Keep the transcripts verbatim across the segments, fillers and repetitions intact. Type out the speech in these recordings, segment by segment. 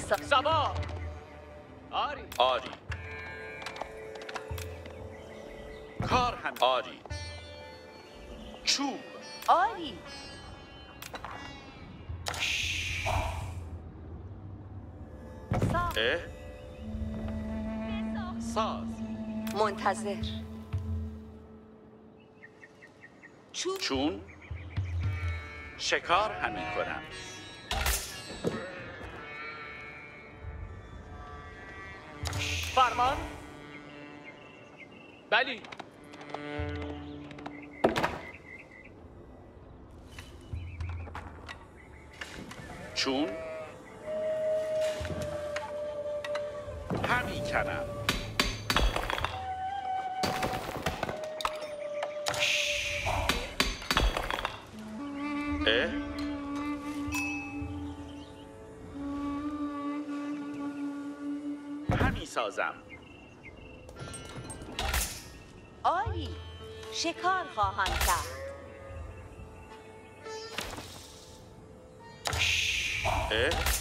سبا آری آری کار هم آری چوب آری اه ساز منتظر چوب چون شکار همی کنم فرمان بلی چون همی کنم اه همی سازم آری شکار خواهم کرد اه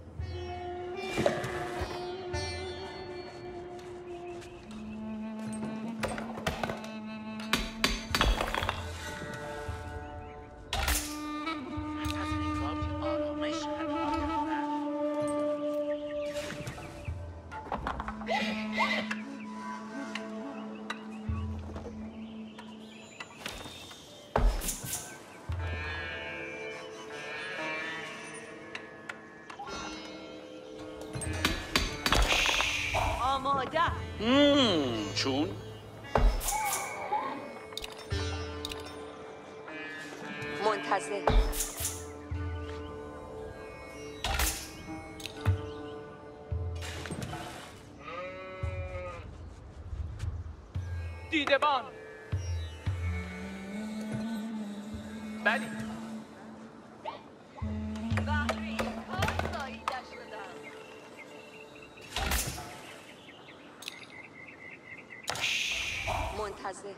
آماده مم. چون منتظر دیدبان بلی بهری کار ساییده شدم منتظر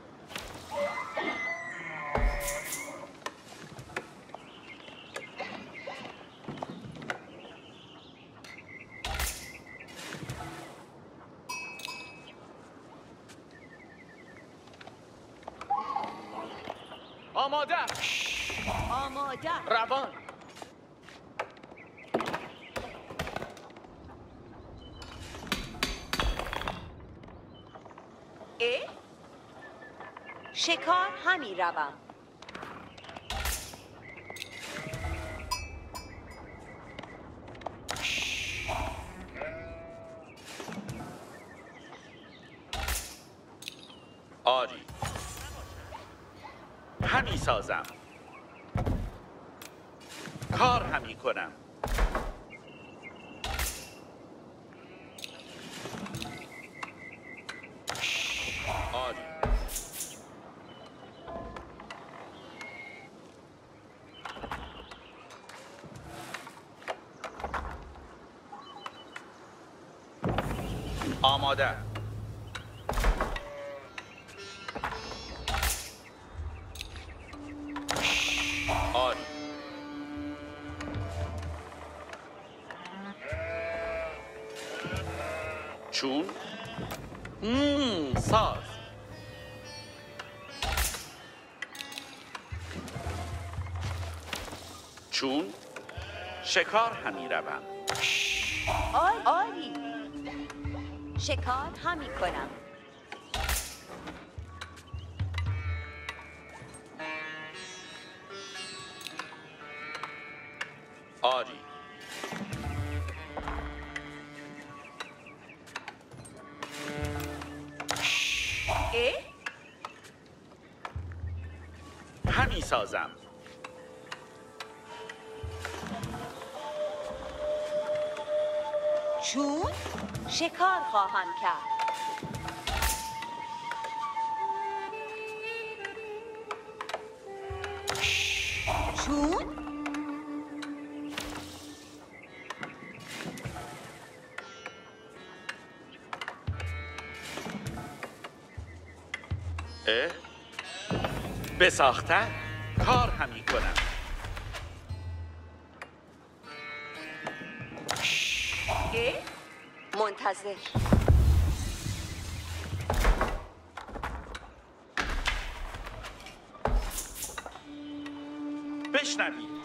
آماده آماده روان اه شکار همی روم آری همی سازم کار همی کنم آری آماده آری چون مم. ساز چون شکار همی روم آری آری شکار همی کنم آری اه همی سازم چون شکار خواهم کرد چون اه بساخته کار همی کنم منتظر. بشنوید.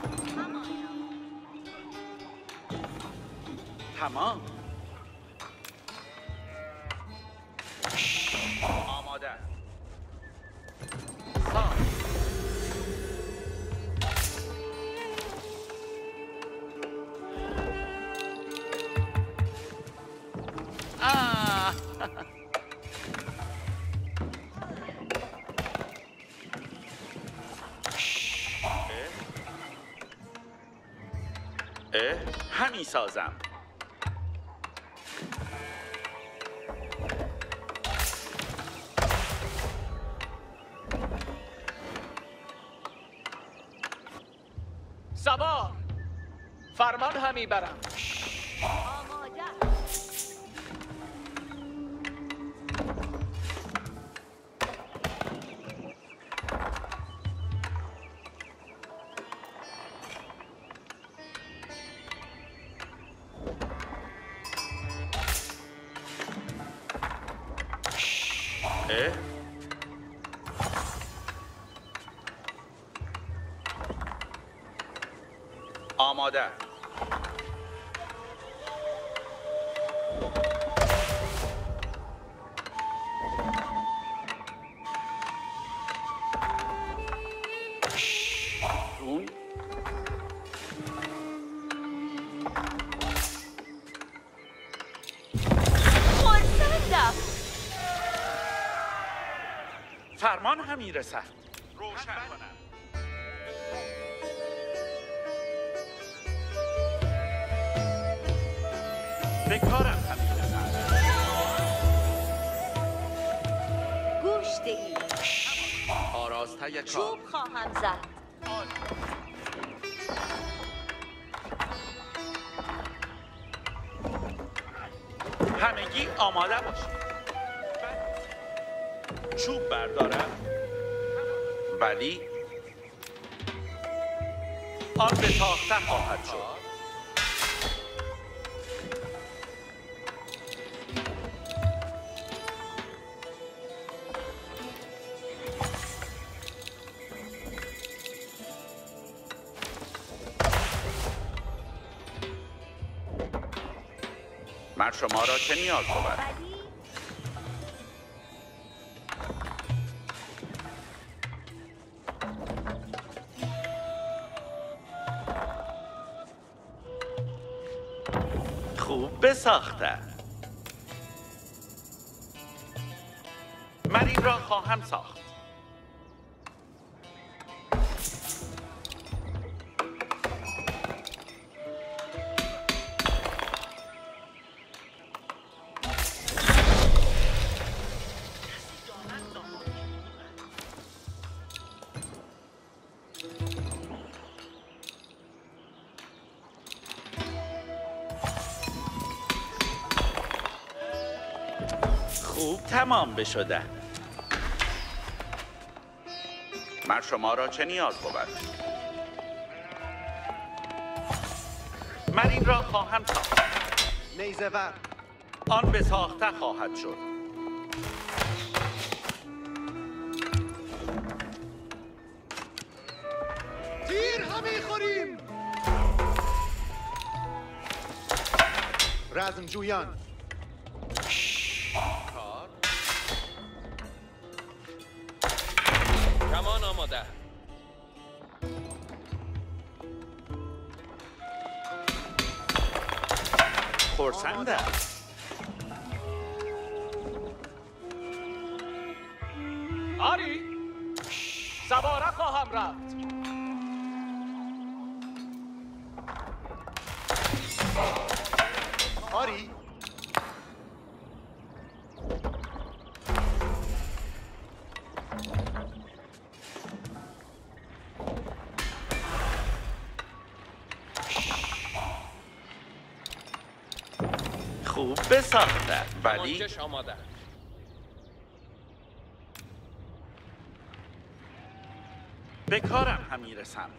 تمام. آماده. ساخت. آه. اه همی سازم. سوار فرمان همی برم. آماده. اه آماده. اون خورسندم. فرمان همی رسد. روشن کنم. به کارم همی رسد. گوش دهید. آراسته کار. چوب خواهم زد. همگی آماده باشید. چوب بردارم. ولی آن به تاخته خواهد شد. من شما را چه نیاز بود؟ ولی خوب بساخته. من این را خواهم ساخت. خوب تمام بشده. من شما را چه نیاز بود؟ من این را خواهم ساخت. نیزه ور. آن به ساخته خواهد شد. تیر همی خوریم. رزم جویان. کمان آماده. خرسنده. آری سواره خواهم رفت. آری. خوب بساخته. ولی کمانچش آماده. به کارم همی رسم.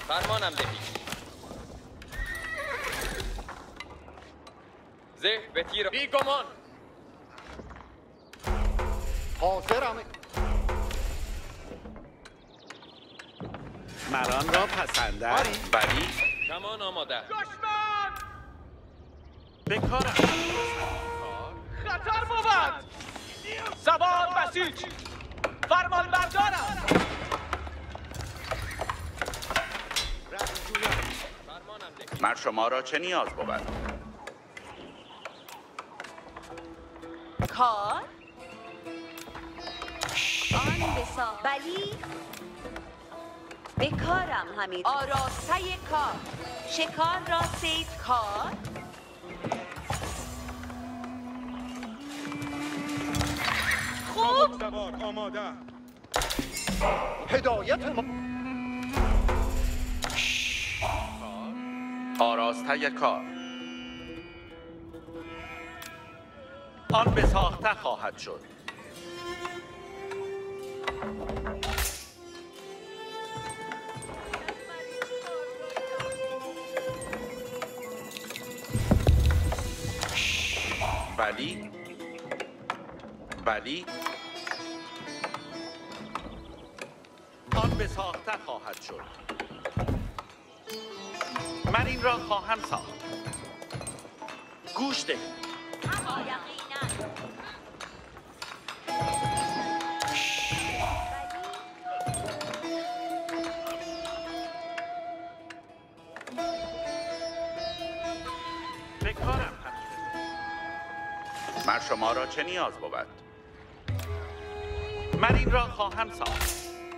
فرمانم دهید. زه به تیر بیگمان. حاضرم. مران را پسندد آری. ولی کمان آماده. دشمن به کارم خطر بود. سوار بسیج. فرمان بردارم. رنجویم. فرمانم دهید. مر شما را چه نیاز بود؟ کار آن بسا بلی به کارم حمید آراسته کار شکار را سید کار خوب سوار آماده. هدایت ما آراسته کار آن به ساخته خواهد شد. ولی ولی آن به ساخته خواهد شد. من این را خواهم ساخت. گوش دهید. اما یقینا به کارم حمیده. من شما را چه نیاز بود؟ من این را خواهم ساخت.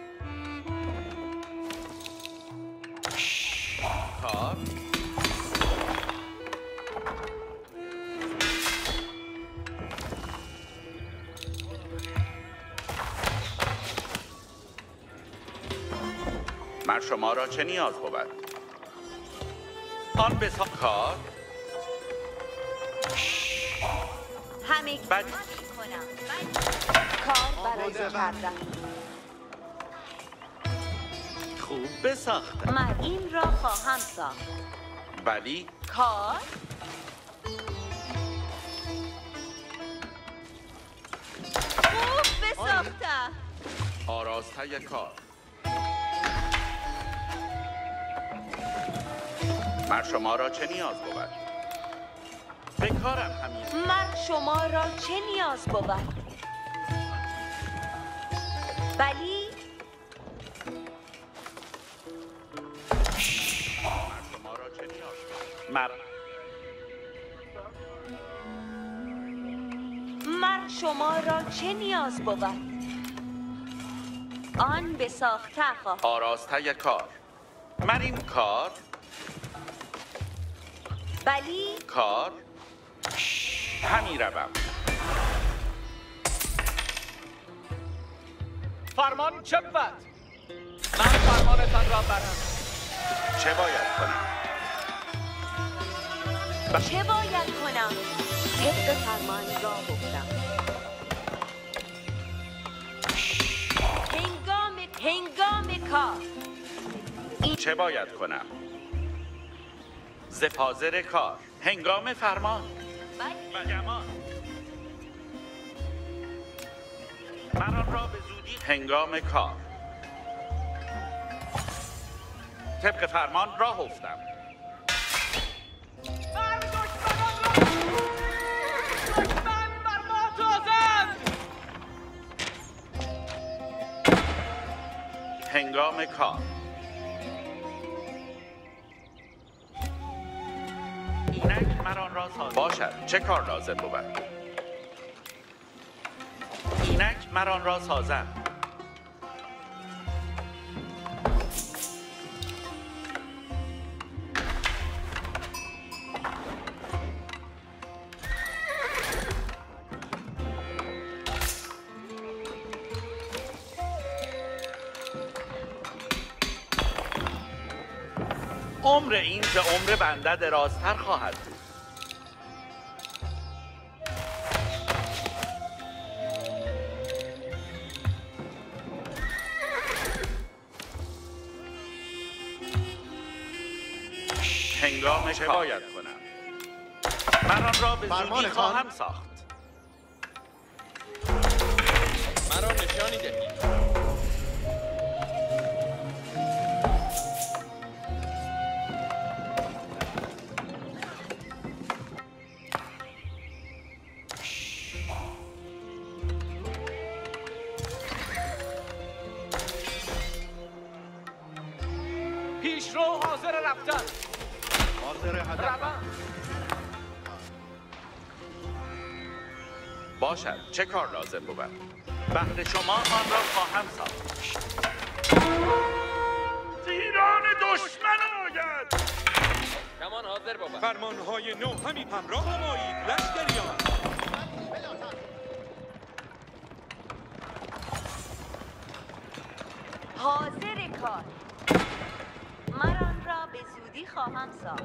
کار من شما را چه نیاز بود؟ آن به سا... کار همه بله. کنم کار برای آماده. کردن خوب بساختم. من این را خواهم ساخت ولی کار خوب بساختم آراسته کار من شما را چه نیاز بود؟ به کارم همین. من شما را چه نیاز بود؟ بلی من شما را چه نیاز بود؟ مر من شما را چه نیاز بود؟ آن به ساخته خواه آراسته کار من این کار بلی کار همی روم. فرمان چه بود؟ من فرمانتان را برم. چه باید کنم؟ چه باید کنم؟ طبق فرمان را گفتم هنگام هنگام کار چه باید کنم؟ زپازر کار هنگام فرمان بلی و گمان من آن را به زودی هنگام کار طبق فرمان راه افتم. بر دشمنان را دشمن بر ما تازند. هنگام کار اینک من آن را ساز باشد. چه کار لازم بود؟ اینک من آن را سازم. عمر این ز عمر بنده درازتر خواهد بود. هنگام چه باید کنم؟ من آن را به زودی خواهم ساخت. مرا نشانی دهید. پیشرو حاضر رفتن. حاضر هدف. روم. باشد. چه کار لازم بود؟ بهر شما آن را خواهم ساخت. تیران دشمن آید. کمان حاضر بود. فرمانهای نو همی همراه همایید لشکریان. حاضر کار. مران را به زودی خواهم ساخت.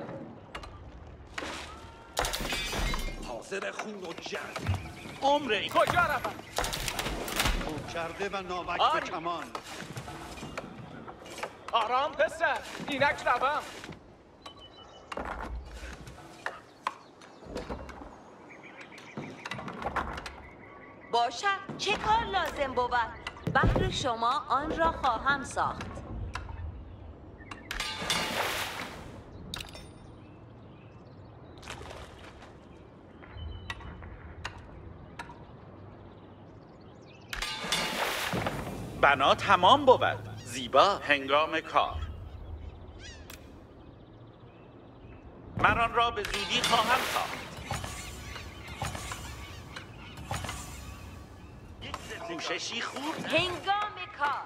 حاضر خون و جنگ. عمر این کجا روم؟ خوب کرده و ناوک به آری. کمان. آرام پسر. اینک روم. باشد. چه کار لازم بود؟ بهر شما آن را خواهم ساخت. بنا تمام بود. زیبا. هنگام کار. من آن را به زودی خواهم ساخت. کوششی خوب. هنگام کار.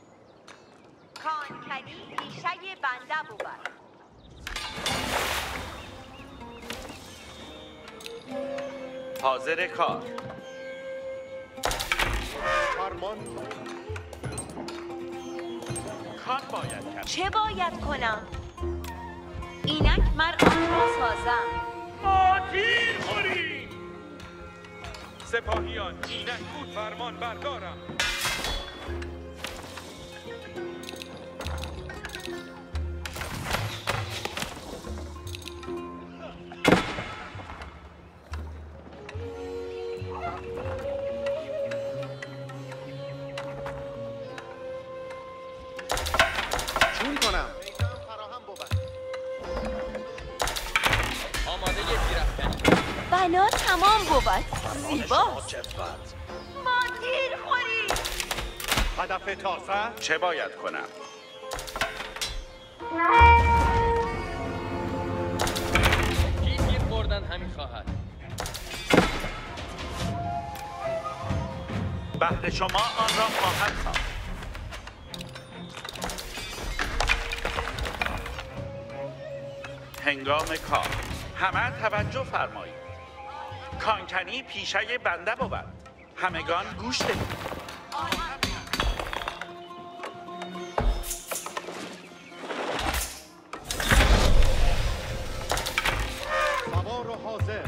کانکنی پیشه بنده بود. حاضر کار. فرمان. کار باید کرد. چه باید کنم؟ اینک مر آن را سازم. ما تیر خوریم. سپاهیان اینک بود فرمان بردارم. چون کنم. میدان فراهم بود. آماده تیر افکنی. بنا تمام بود. زیباست. چفت. ما تیر خوریم. هدف تازه. چه باید کنم؟ کی تیر خوردن همی خواهد. بهر شما آن را خواهم ساخت. هنگام کار. همه توجه فرمایید. کانکنی پیشه بنده بود. همگان گوش دهید. سوار و حاضر.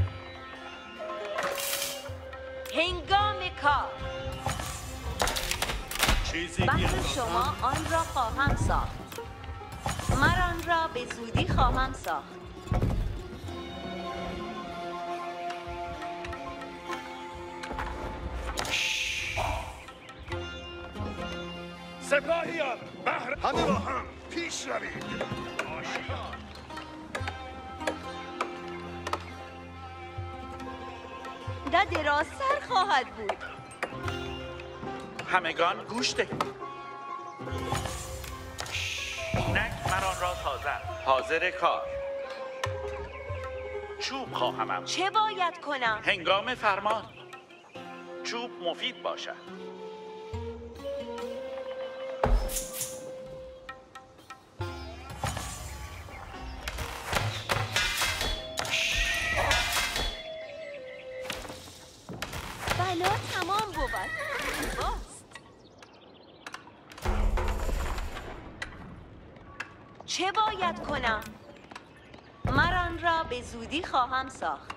هنگام کار. چیزی بهر نیاز شما آن را خواهم ساخت. مران را به زودی خواهم ساخت. سپاهیان بهر همه با هم پیش روید. ده درازتر خواهد بود. همگان گوش دهید. اینک من آن را تازه. حاضر کار. چوب خواهمم. چه باید کنم؟ هنگام فرمان. چوب مفید باشد. بنا تمام بود. زیباست. چه باید کنم؟ مران را به زودی خواهم ساخت.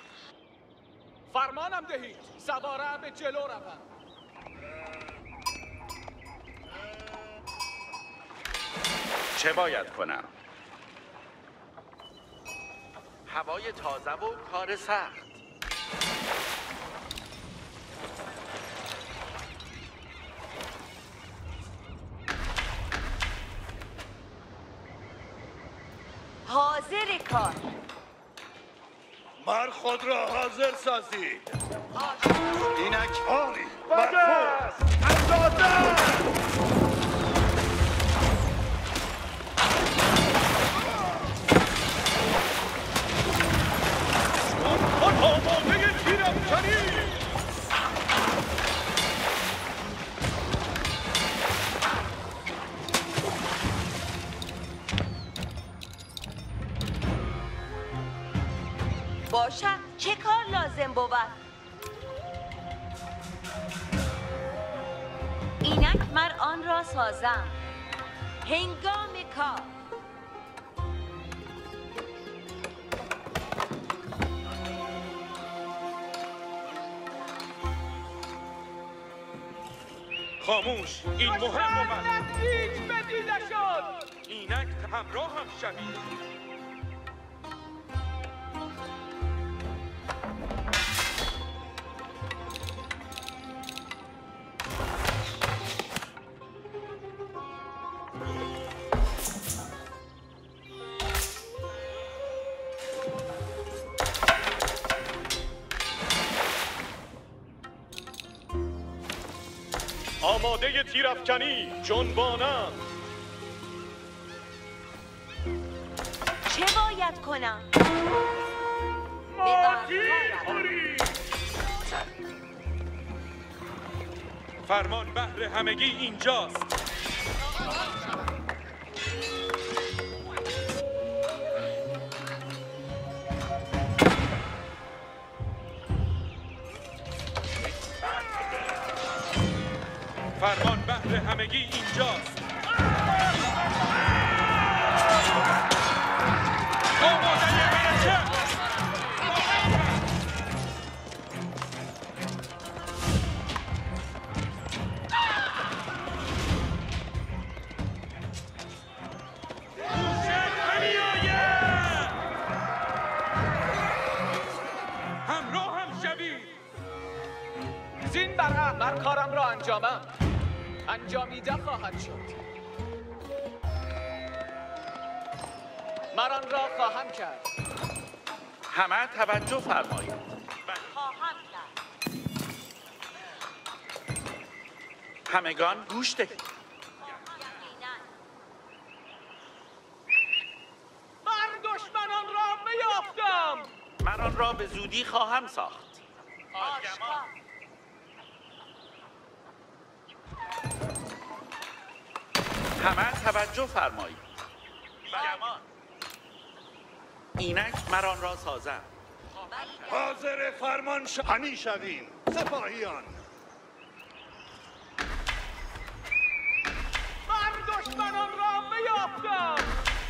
فرمانم دهید. سواره به جلو روم. چه باید کنم؟ هوای تازه و کار سخت. حاضر کار. مر خود را حاضر سازید. اینک آری بده! اندازه! آماده تیرافکنی! باشد چه کار لازم بود؟ اینک مر آن را سازم. هنگام کار. خاموش، این مهم بود. نزدیک به دیده شد. اینک همراه هم شوید. آماده تیرافکنی جنبانم. چه باید کنم؟ فرمان بهر همگی اینجاست. فرمان بهر همگی اینجاست. آماده حرکت. همراه هم شوید. زین برهم من کارم را انجامم. انجامیده خواهد شد. من آن را خواهم کرد. همه توجه فرمایید. خواهم کرد. همگان گوش دهید. من دشمنان را میافتم. من آن را به زودی خواهم ساخت. آشکار. همه توجه فرمایید. گمان. اینک مران را سازم. حاضر فرمان شهنی شویم سپاهیان. من دشمنان را میافتم.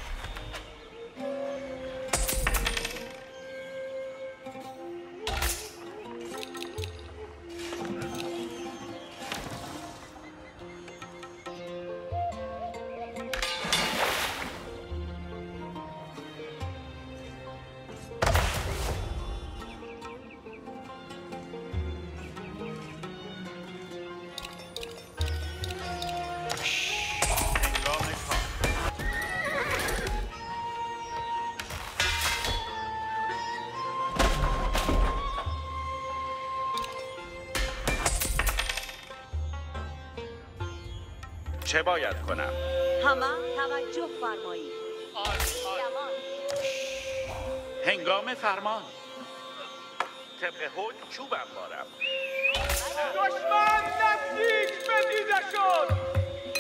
چه باید کنم؟ همه توجه فرمایید. جوان. هنگام فرمان. طبق حکم چوبم بارم. دشمن نزدیک به دیده شد.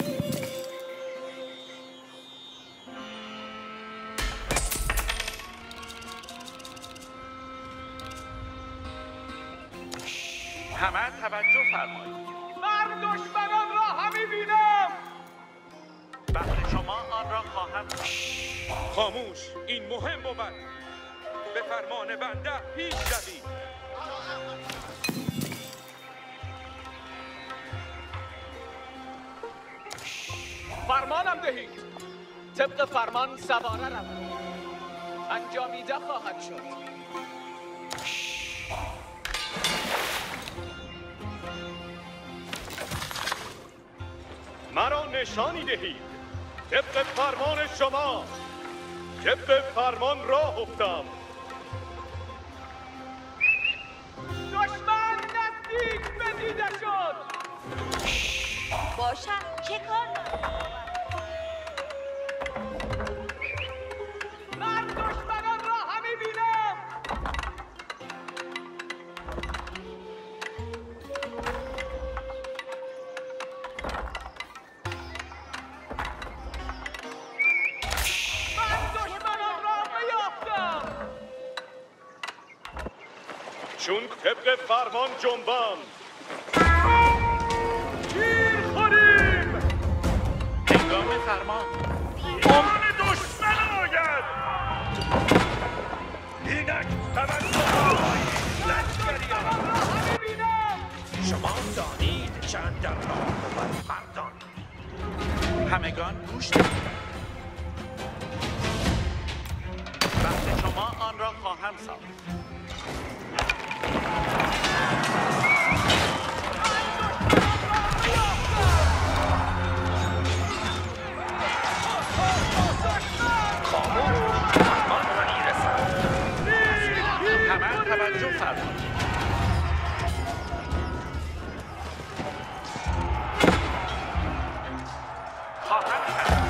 همه توجه فرمایید. من دشمنان را همی بینم. بهر شما آن را خواهم. خاموش، این مهم بود. به فرمان بنده پیش روید. فرمانم دهید. طبق فرمان سواره روم انجامیده خواهد شد. مرا نشانی دهید. طبق فرمان شما. طبق فرمان راه افتم. دشمن نزدیک به دیده شد. باشد چه کار من دشمنان را همی بینم. من دشمنان را بیافتم. چون طبق فرمان جنبم. هنگام فرمان آن دشمن آید. اینک توجه لشکریان. شما دانید چند در راه بود مردان. همگان گوش دهید. وقت شما آن را خواهم ساخت. توجه فرمایید. خواهم کرد.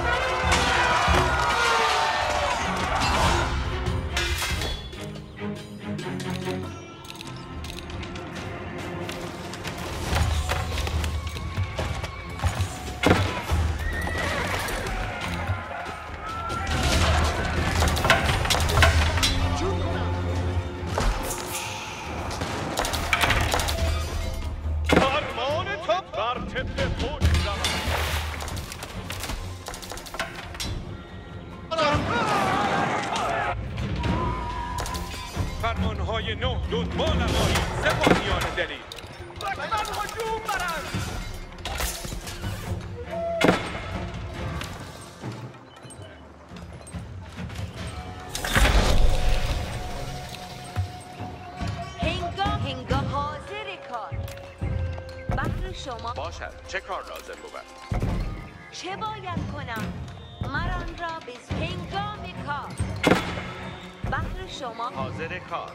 فرمانهای نو دنبال آمایی سپاهیان دلیر. دشمن هجوم برند. هنگام هنگام حاضر کار. بحر شما باشد چه کار لازم بود؟ چه باید کنم؟ مران را به هنگام کار. بحر شما حاضر کار.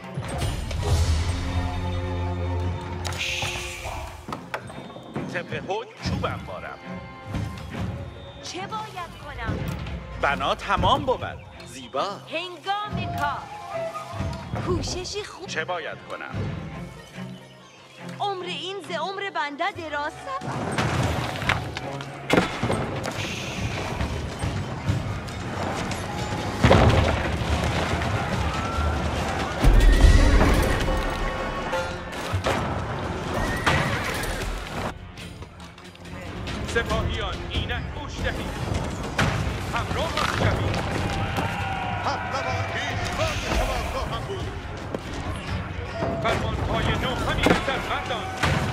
طبق حکم چوبم بارم. چه باید کنم؟ بنا تمام بود. زیبا. هنگام کار. کوششی خوب. چه باید کنم؟ عمر این ز عمر بنده دراز شود. سپاهیان اینک گوش دهید. همراه هم شوید. پهلوان پیشوای شما خواهم بود. فرمانهای نو همین رسد مردان.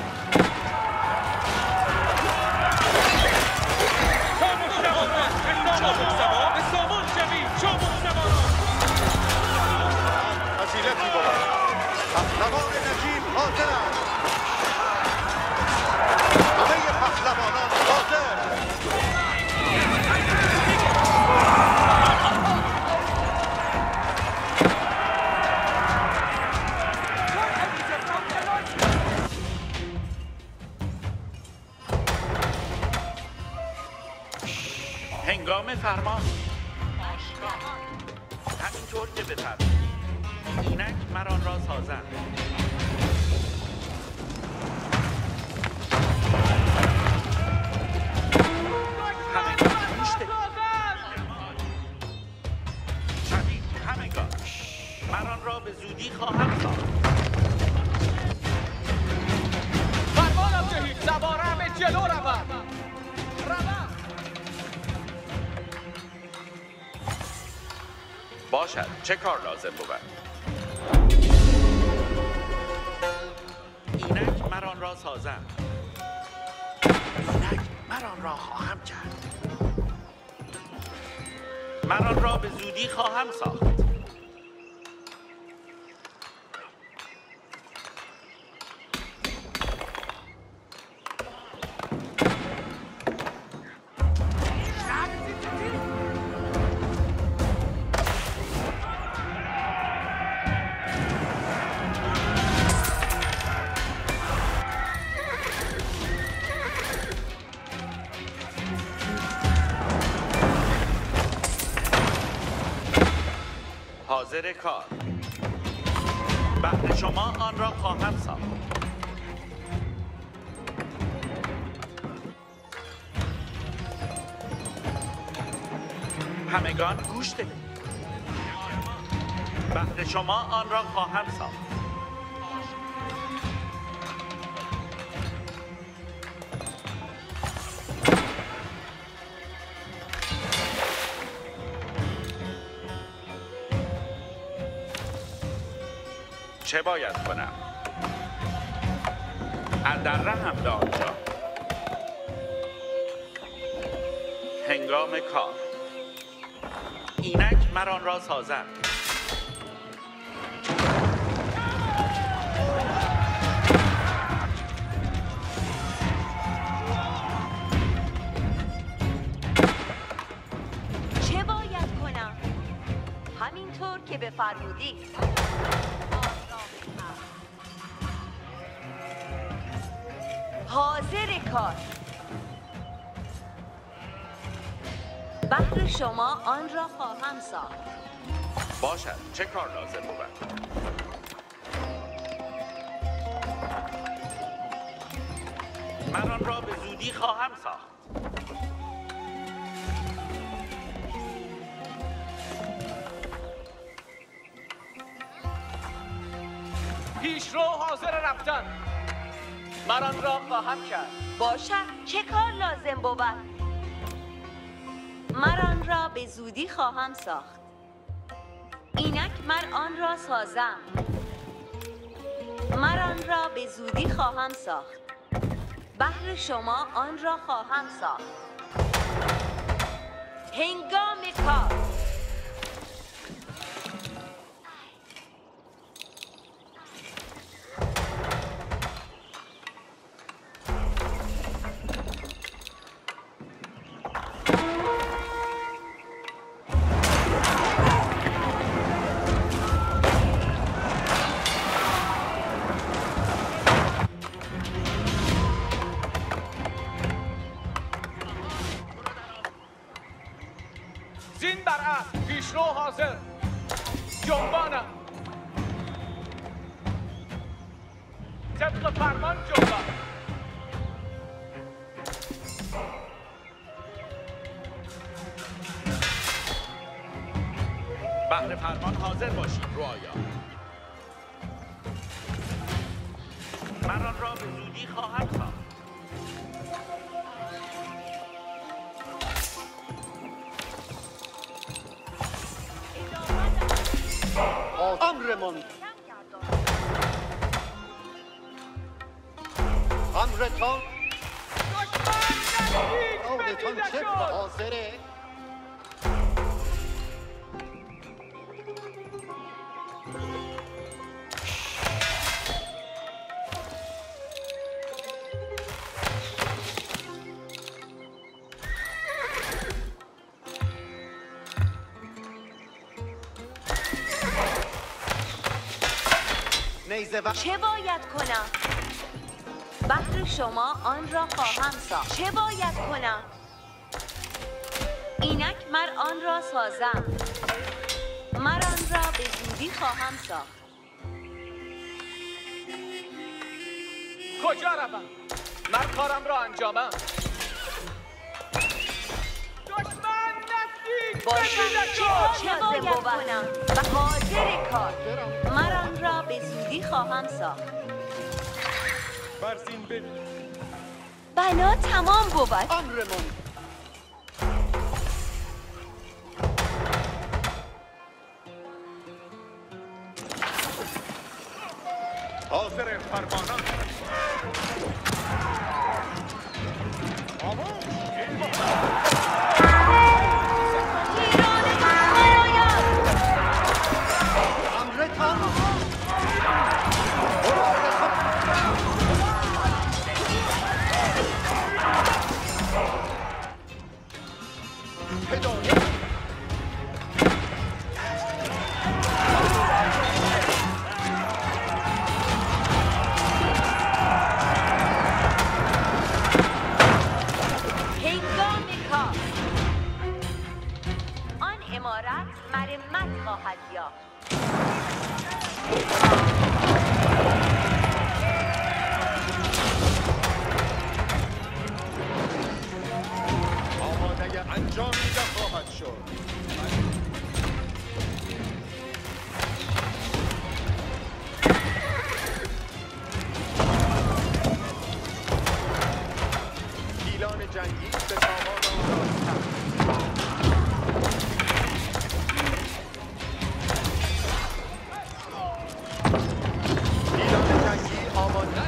خاموش شوید. به سامان سوا به سامان شوید. شامون سواران. فضیلتی بود. پهلوان نجیب حاضر است. همه پهلوانان حاضر. هنگام فرمان. همینطور که بفرمایید. اینک مران را سازند. همگان گوش دهید. شوید همگان. مران را به زودی خواهم ساخت. فرمانم دهید سواره به جلو رود. رود. باشد چه کار لازم بود؟ اینک مران را سازم. اینک مران را خواهم کرد. من آن را به زودی خواهم ساخت. حاضر کار. بهر شما آن را خواهم ساخت. همگان گوش دهید. بهر شما آن را خواهم ساخت. چه باید کنم؟ اندر رحم به آنجا. هنگام کار. اینک مران را سازم. چه باید کنم؟ همینطور که بفرمودید. حاضر کار. بهر شما آن را خواهم ساخت. باشد. چه کار لازم بود؟ من آن را به زودی خواهم ساخت. پیشرو حاضر رفتن. من آن را خواهم کرد. باشد. چه کار لازم بود؟ من آن را به زودی خواهم ساخت. اینک من آن را سازم. من آن را به زودی خواهم ساخت. بهر شما آن را خواهم ساخت. هنگام کار. زین بر اسب. پیشرو حاضر. جنبانم. طبق فرمان جنبان. بهر فرمان حاضر باشید رعایا. من آن را به زودی خواهم ساخت. امرمان. امرتان. آمدتان چه حاضره؟ چه باید کنم؟ بهر شما آن را خواهم ساخت. چه باید کنم؟ اینک من آن را سازم. من آن را به زودی خواهم ساخت. کجا روم؟ من کارم را انجامم. دشمن نزدیک. باشد. چه باید کنم؟ و حاضر کار. من آن را به زودی خواهم ساخت. برزین ببین. بنا تمام بود. امرمان. حاضر فرمانان. ایران هنگام کار آن عمارت مرمت خواهد یافت. آماده انجامیده خواهد شد. پیلان جنگی به سامان آن پیلان جنگی آماده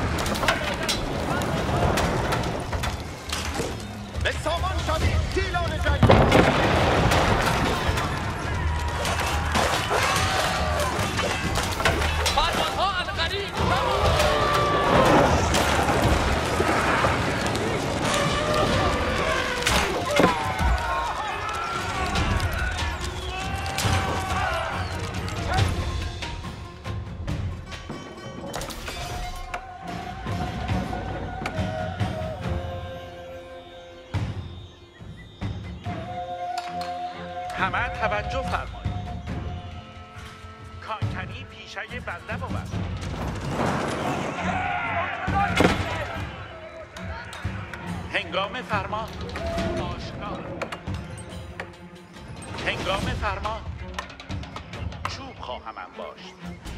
به سامان شوید. پیلان جنگی فرمانها عنقریب همه توجه فرمایید. کانکنی پیشه بنده بود. هنگام فرمان آشکار. هنگام فرمان چوب خواهم انباشت.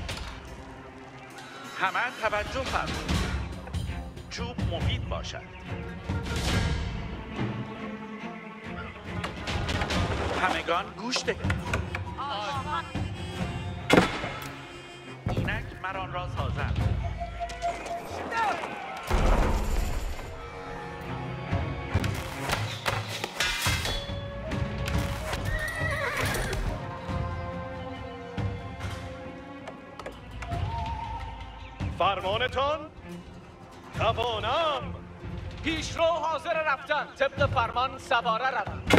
همه توجه فرمایید. چوب مفید باشد. همگان گوش دهید. اینک مران را سازند. فرمانتان توانم. پیشرو حاضر رفتن. طبق فرمان سواره روند.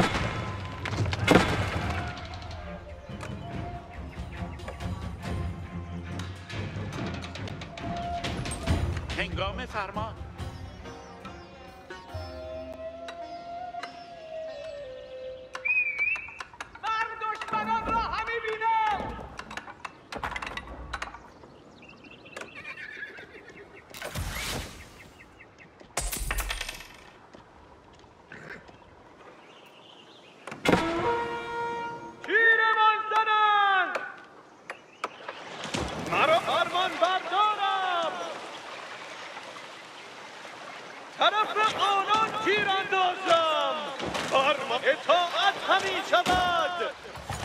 هنگام فرمان من دشمنان را همی بینم. تیرمان زنند. مرا فرمان بردارم. طرف آنان تیر اندازم. فرمان اطاعت همی شود.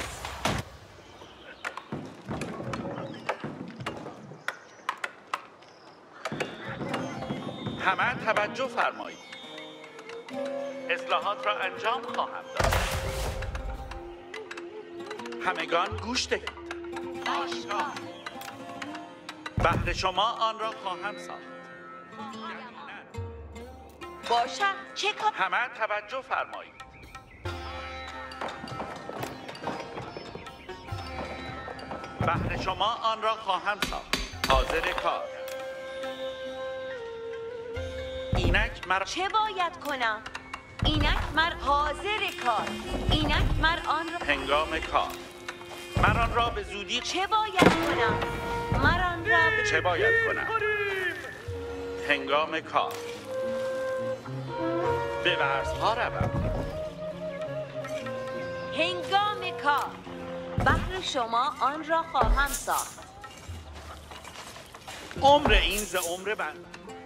همه توجه فرمایید. اصلاحات را انجام خواهم داد. همگان گوش دهید. آشکار. بهر شما آن را خواهم ساخت. باشد چه کار؟ همه توجه فرمایید. بهر شما آن را خواهم ساخت. حاضر کار. اینک مر چه باید کنم؟ اینک مر حاضر کار. اینک مر آن را هنگام کار. من آن را به زودی چه باید کنم؟ مر آن را به چه باید کنم؟ هنگام کار. به ورزها روم. هنگام کار بهر شما آن را خواهم ساخت. عمر این ز عمر بنده.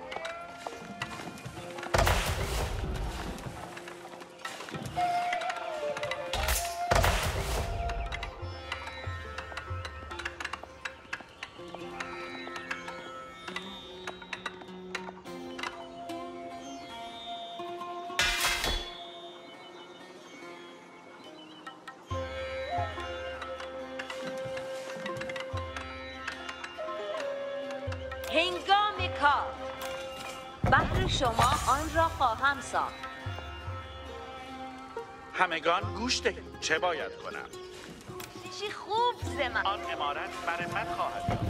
هنگام کار بهر شما آن را خواهم ساخت. همگان گوش دهید. چه باید کنم؟ چی خوب زمن آن عمارت مرمت خواهد شد.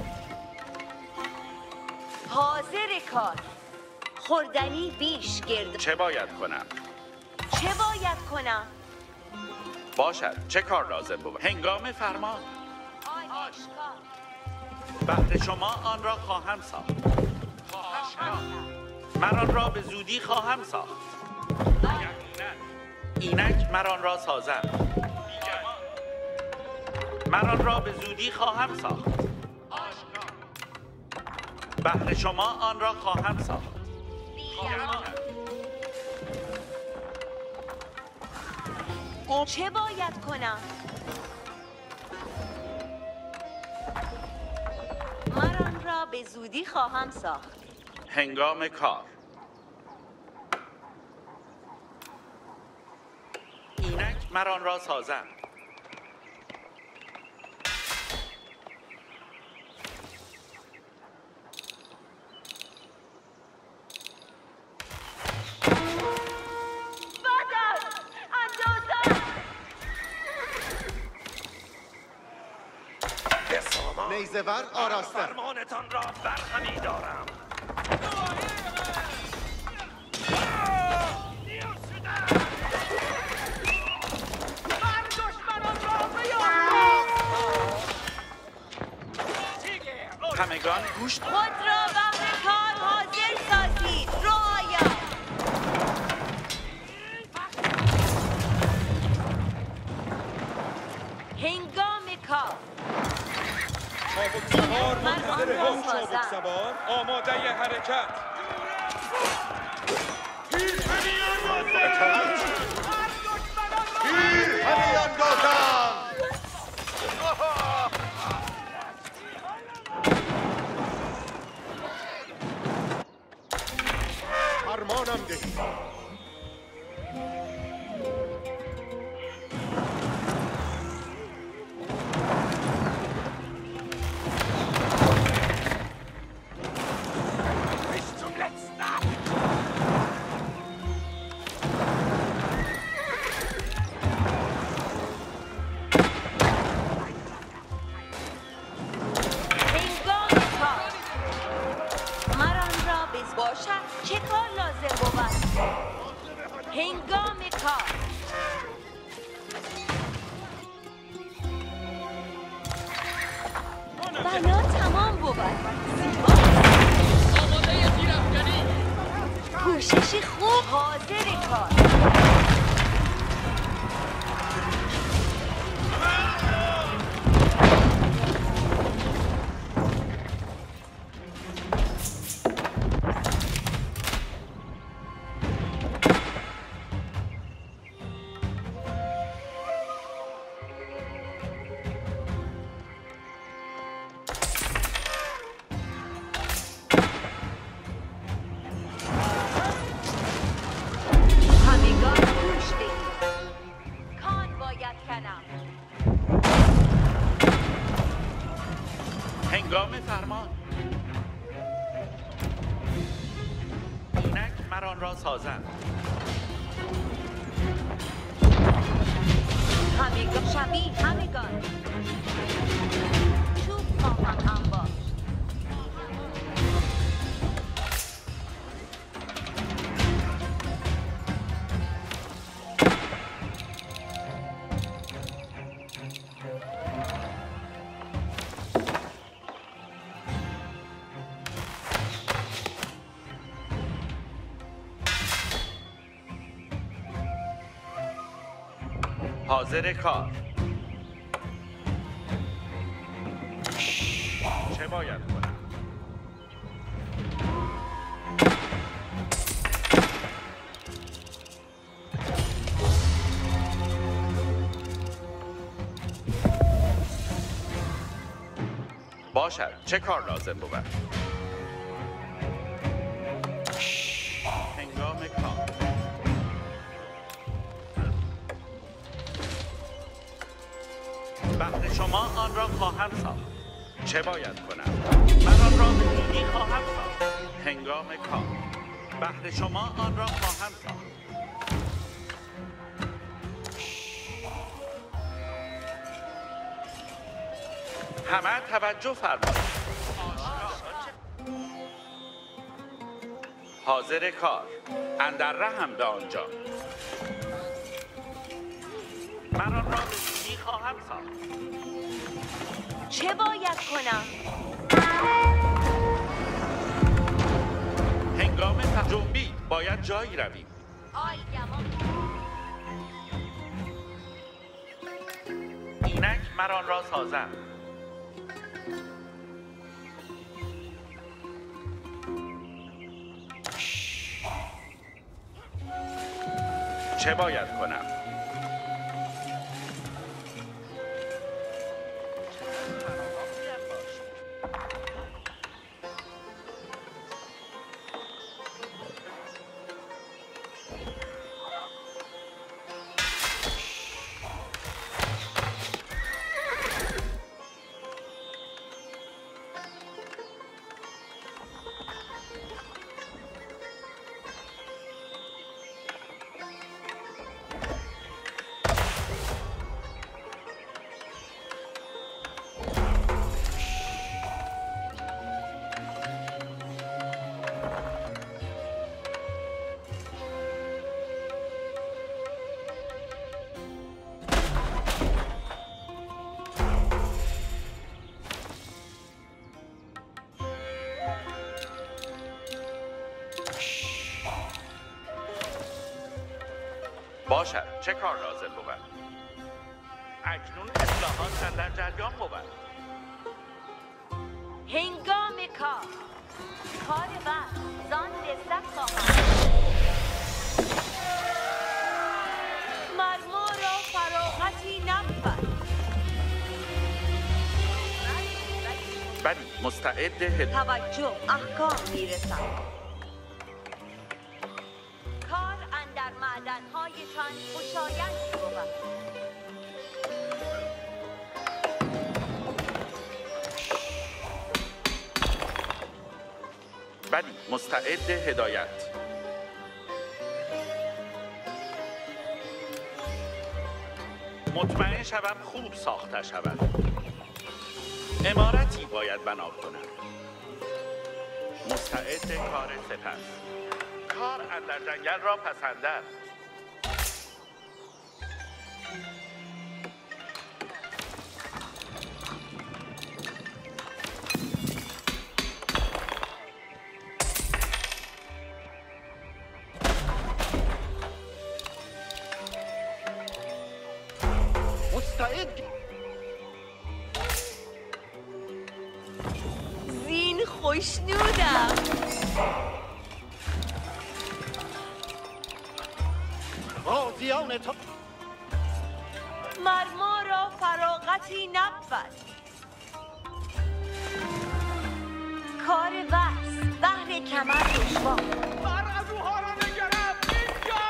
حاضر کار خوردنی بیش گرد. چه باید کنم؟ چه باید کنم؟ باشد. چه کار لازم بود؟ هنگام فرمان. آشکار. بهر شما آن را خواهم ساخت. من آن را به زودی خواهم ساخت. اینک من آن را سازم. من آن را به زودی خواهم ساخت. بهر شما آن را خواهم ساخت. چه باید کنم؟ من آن را به زودی خواهم ساخت. هنگام کار. اینک من آن را سازم. نیزه‌ور آراسته. فرمانتان را برهمی دارم. همگان گوش خود را بهر کار حاضر سازید. رعایا. هنگام کار. چابک سوار من آن منتظر را هم. چابک سازم. سوار آماده حرکت. همی اندازم. فرمانم دهید. چه کار لازم بود؟ هنگام کار. بنا تمام بود. آماده تیرافکنی. کوششی خوب. حاضر کار. هنگام فرمان. اینک من آن را سازم. همگان شبیه همگان چوب خواهم انبار. حاضر کار. چه باید کنم؟ باشد. چه کار لازم بود؟ هنگام کار. بهر شما آن را خواهم ساخت. چه باید کنم؟ من آن را به زودی خواهم ساخت. هنگام کار. بهر شما آن را خواهم ساخت. همه توجه فرمایید. حاضر کار. اندر رحم به آنجا. من آن را به زودی خواهم ساخت. چه باید کنم؟ هنگام جنبید باید جایی رویم. آلگمان. اینک من آن را سازم. چه باید کنم؟ باشد، چه کار لازم بود؟ اکنون اصلاحات در جریان بود. هنگام کار. کار وقت. زان لذت خواهم. مرما را فراغتی نبود. بلی، مستعد هد... توجه، احکام میرسد. کار اندر معدن‌هایتان خوشایند بود. بلی، مستعد هدایت. مطمئن شوم خوب ساخته شود. عمارتی باید بنا کنم. مستعد کار سپس. کار اندر جنگل را پسندد. مستعد. زین خوشنودم. غازیان تا مرما را فراغتی نبود. کار بس بهر کمر دشوار. برعزوها را نگرم اینجا.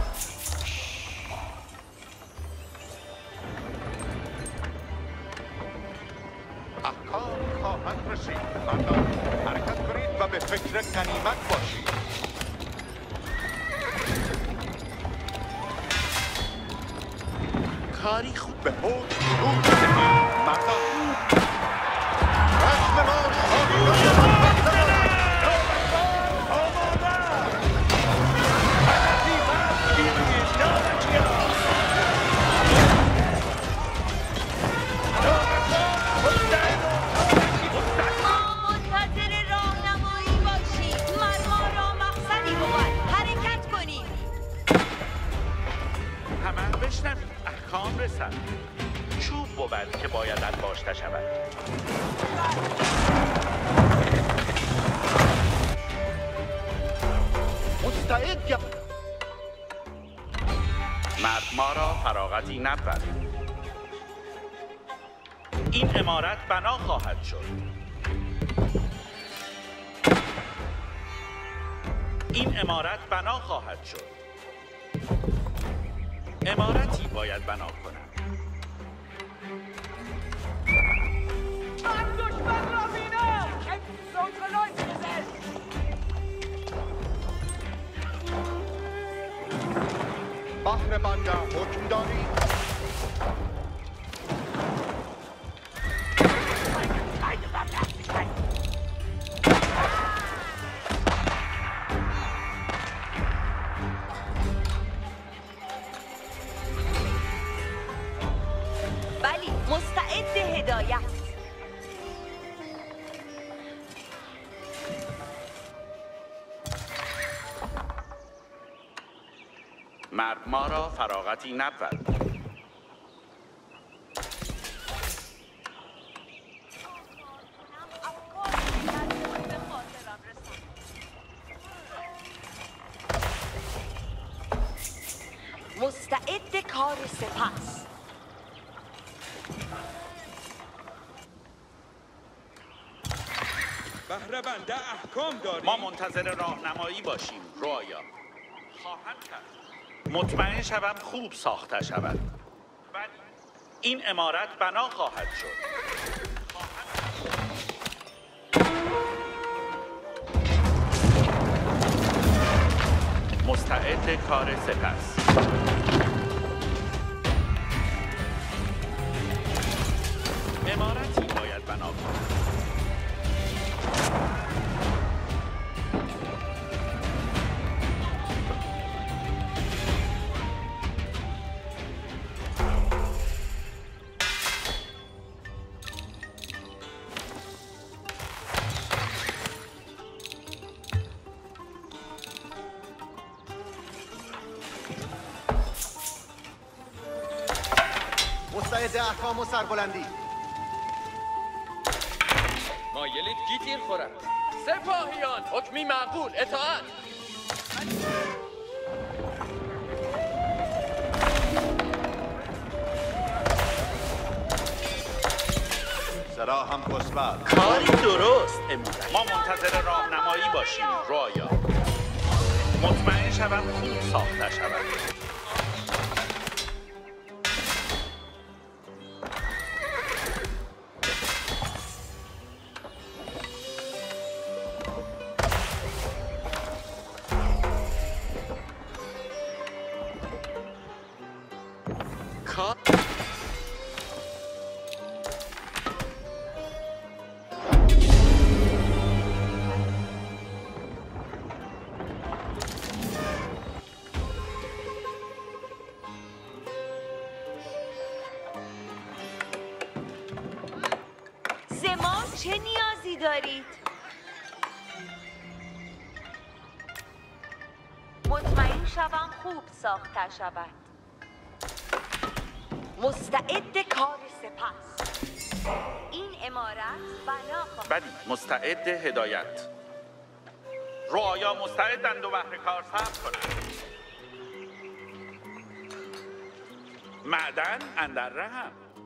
احکام خواهد رسید. مردان حرکت کنید و به فکر غنیمت باشید. کاری خوب. به حوض روز دهید. مردان رسم ما شاهدان احکام رسد. چوب بود که باید انباشته شود. مستعد یا مرد ما را فراغتی نبود. این عمارت بنا خواهد شد. این عمارت بنا خواهد شد. عمارتی باید بنا کنم. من دشمن را بینم. بحر بنده حکم دارید. مستعد هدایت. مرد ما را فراغتی نبود. مستعد کار سپس. بهره بنده احکام داریم. ما منتظر راهنمایی باشیم رعایا. خواهم کرد. مطمئن شوم خوب ساخته شود. ولی این عمارت بنا خواهد شد. مستعد کار سپس. عمارتی باید بنا کنم. مستعد احکام و سربلندی. مایلید کی تیر خورد؟ سپاهیان، حکمی معقول، اطاعت. سرا هم کسبت. کاری درست امروز. ما منتظر راهنمایی باشیم رعایا. مطمئن شوم خوب ساخته شود. زمان چه نیازی دارید؟ مطمئن شوم خوب ساخته شود. مستعد کار سپس. این عمارت بنا خواهد. بلی مستعد هدایت. رعایا مستعدند و بهر کار صبر کنند. معدن اندر رحم.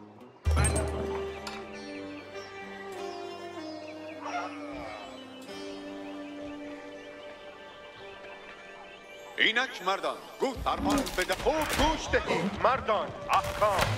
اینک مردان گو فرمان بده خوب گوش دهید. مردان احکام.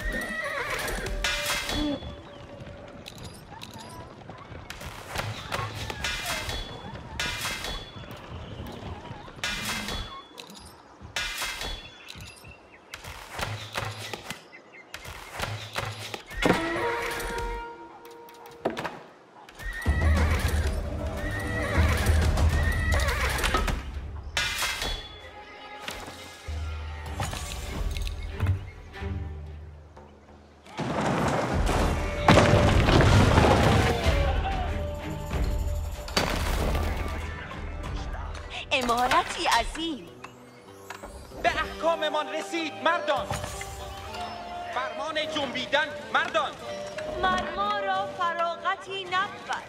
عمارتی عظیم. به احکاممان رسید مردان. فرمان جنبیدن مردان. مرما را فراغتی نبود.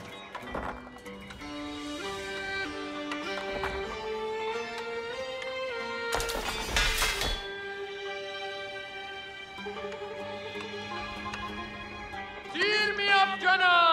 تیر می‌افکنم.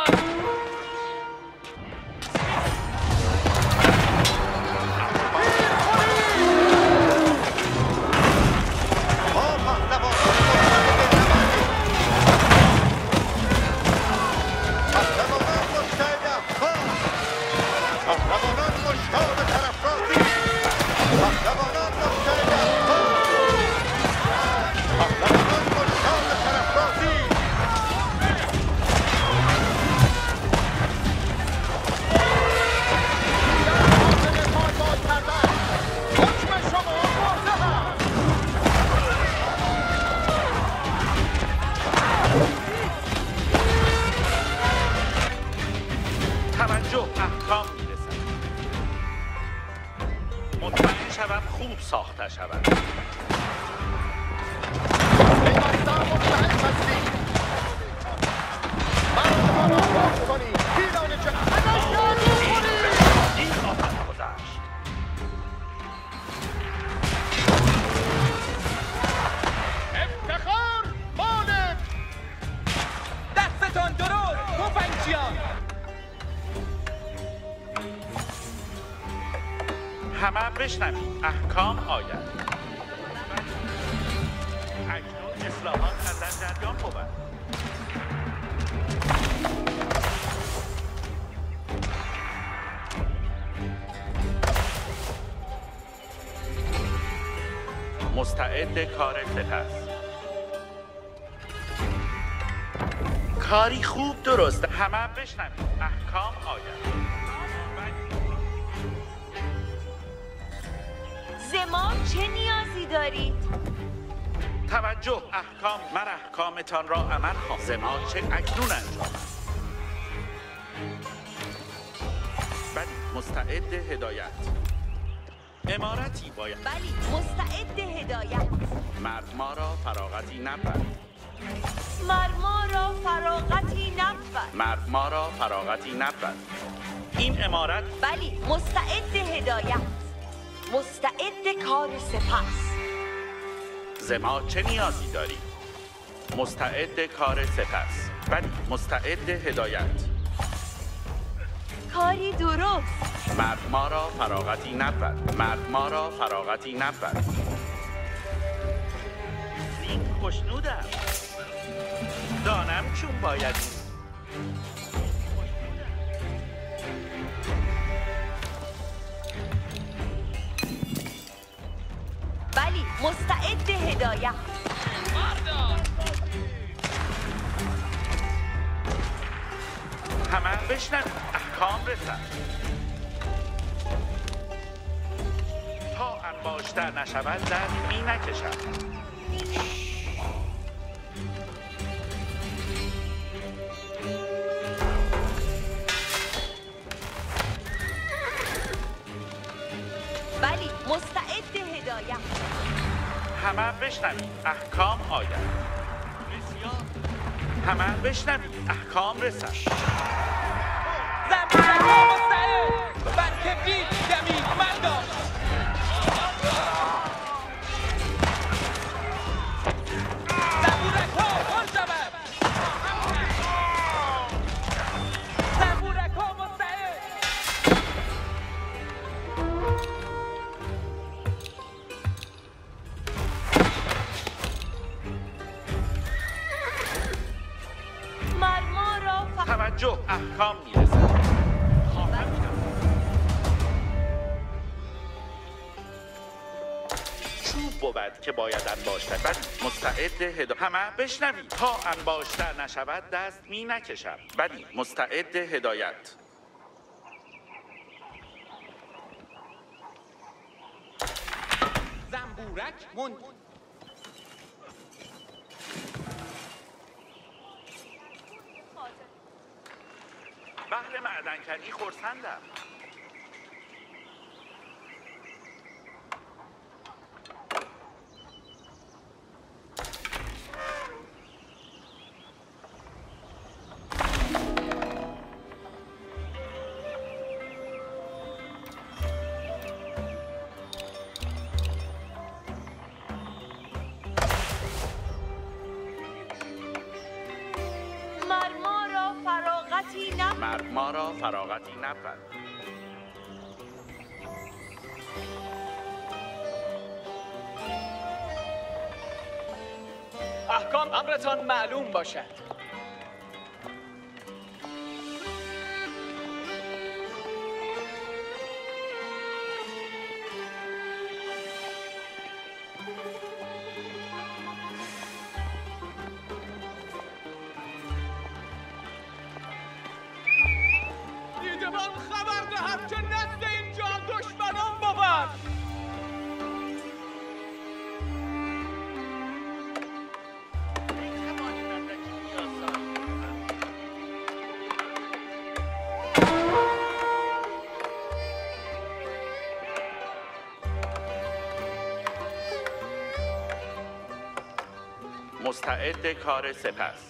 پهلوانان مشتاق بشنوید احکام آید. اکنون اصلاحات از در جریان بود. مستعد کار سپس. کاری خوب درست. همه بشنوید احکام آید. زمان چه نیازی دارید؟ توجه احکام. من احکامتان را عمل خواهم. زمان چه اکنون انجام. بلی مستعد هدایت. امارتی باید. بلی مستعد هدایت. مرد ما را فراغتی نبود. مرد ما را فراغتی نبود. مرد ما را فراغتی نبود. این امارت. بلی مستعد هدایت. مستعد کار سپس. زما چه نیازی داری؟ مستعد کار سپس. بلی مستعد هدایت. کاری درست. مرد ما را فراغتی نبود. مرد ما را فراغتی نبود. این خوشنودم. دانم چون باید. بلی مستعد هدایت. همه بشنوید احکام رسد. تا انباشته نشود دست می نکشد. بلی مستعد هدایت. همه بشنوید احکام آید. همه بشنوید احکام رسد. زنبورک ها مستعد بر کبریت دمید من داشت. زنبورک ها پر شود. زنبورک ها مستعد. مرما را ف... توجه احکام میرسد. چوب بود که باید انباشته. بلی مستعد هدایت. همه بشنوید تا انباشته نشود دست می نکشم. بلی مستعد هدایت. زنبورک مند. بهر معدنکری خرسندم. مرما را فراغتی نبود. مرد ما را فراغتی نبود. احکام امرتان معلوم باشد. دیدبان خبر دهد که نزد اینجا دشمنان بود. مستعد کار سپس.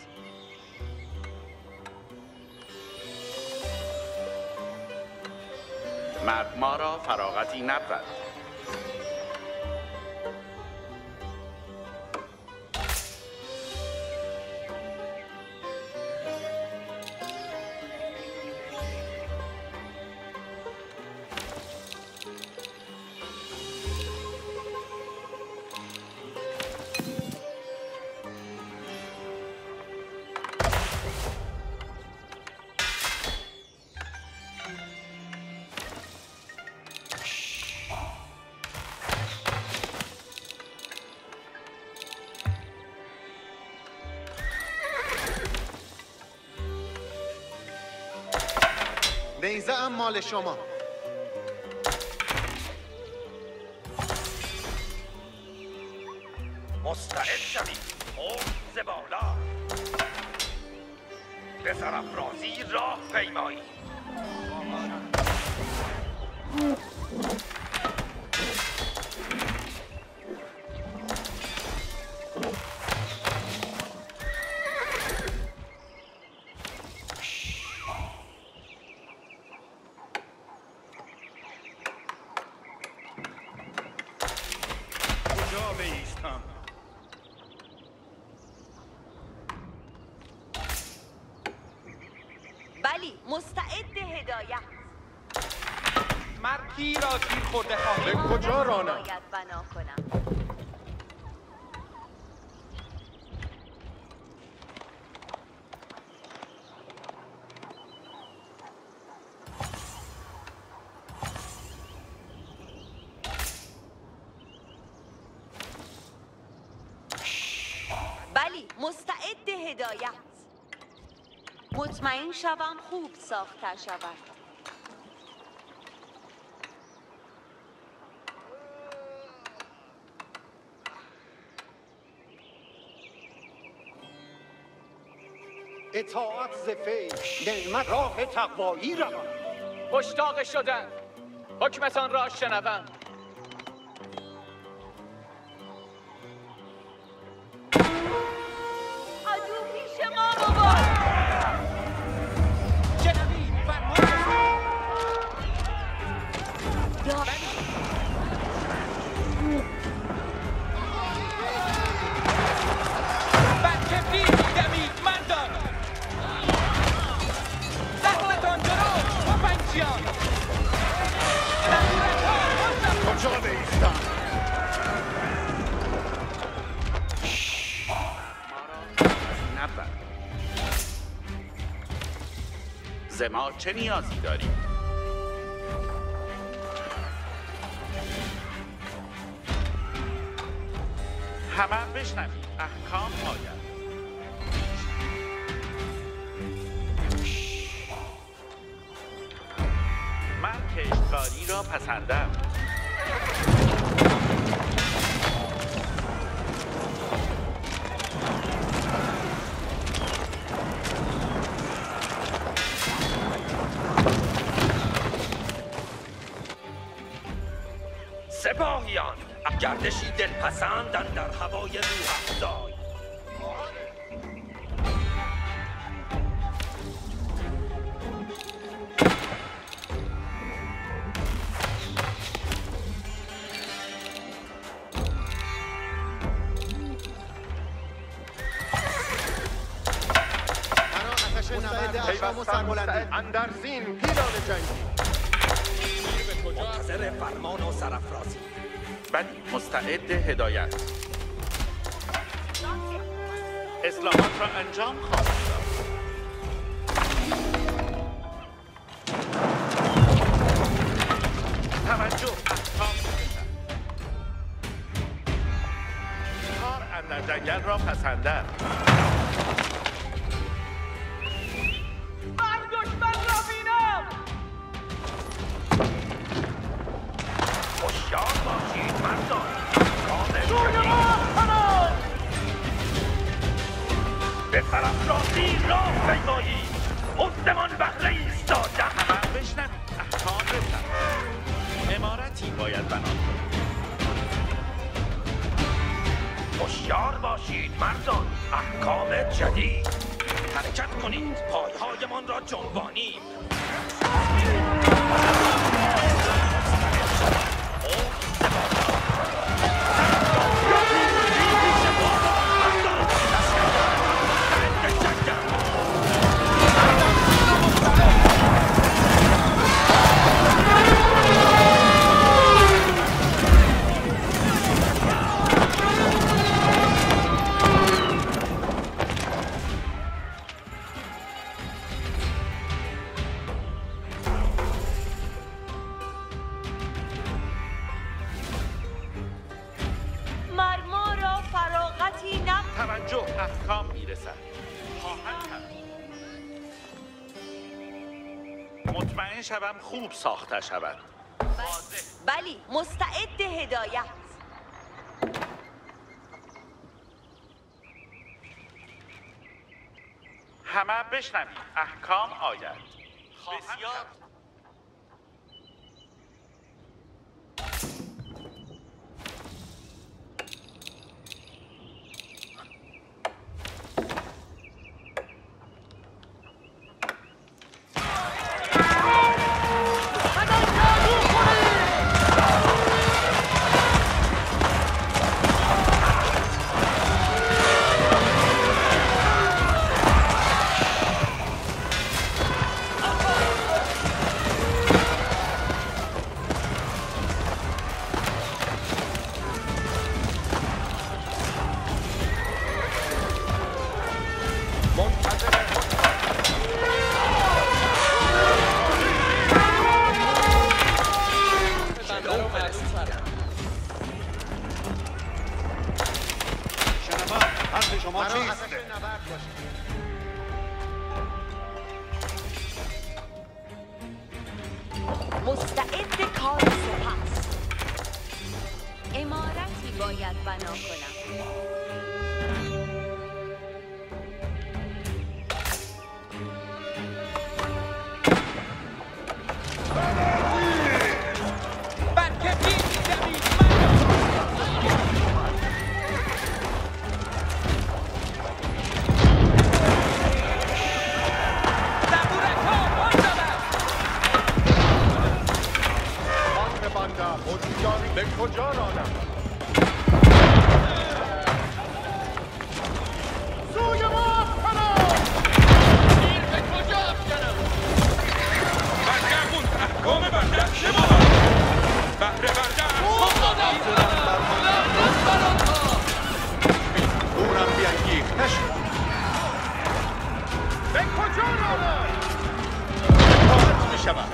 مرد ما را فراغتی نبود. نیزه ام مال شما. مستعد شوید. حوض بالا. به سرافرازی راه پیمایی. کجا بایستم؟ بلی، مستعد هدایت. مرکی را تیر خورده خواهیم. به کجا رانم؟ باید بنا کنم. بلی، مستعد هدایت. مطمئن شوم خوب ساخته شود. اطاعت ز فیض، نعمت راه تقوایی روم. مشتاق شدن حکمتان را شنوم. عدو پیش ما بابا. جنبی فرمان برکفی دمید من دار. دستتان جلو تفنگچیان. کجا بایستم؟ نبر. ز ما چه نیازی داری؟ همه بشنوید. احکام آید. من کشتکاری را پسندم. سپاهیان، گردشی دلپسندن در هوای روح افزای. مرا آتش نبرد احکام و سربلندی. اندر زین پیلان جنگی. منتظر فرمان و سرافرازی. ولی مستعد هدایت. اصلاحات را انجام خواهد داد. توجه. احکام می‌رسد. کار اندر جنگل را پسندد. من دشمن را بینم. هوشیار باشید مردان. کامل دور شدید. ما همان. به سرافرازی راه پیمایی. مستمان بهره ایستاده. همه بشنوید. احکام رسد. عمارتی باید بنا کنید. هوشیار باشید مردان. احکام جدید. حرکت کنید. پایهایمان را جنبانید. توجه. احکام میرسد. خواهند کرد. مطمئن شوم خوب ساخته شود. بلی، مستعد هدایت. همه بشنوید، احکام آید. بسیار مستعد کار سپس. عمارتی باید بنا کنم. به کجا رانم؟ سوی ما پناه! تیر به کجا افکنم؟ برگردون احکام بنده چه بود؟ بهره بنده دورم بیانگیخت نشد. به کجا رانم؟ اطاعت می شود.